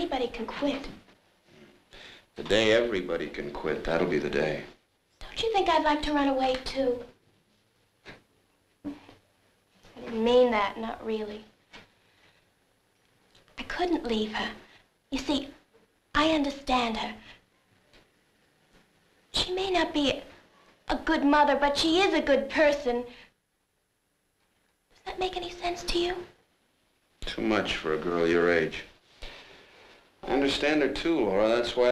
anybody can quit. The day everybody can quit, that'll be the day. Don't you think I'd like to run away, too? I didn't mean that, not really. I couldn't leave her. You see, I understand her. She may not be a good mother, but she is a good person. Does that make any sense to you? Too much for a girl your age. I understand her too, Laura. That's why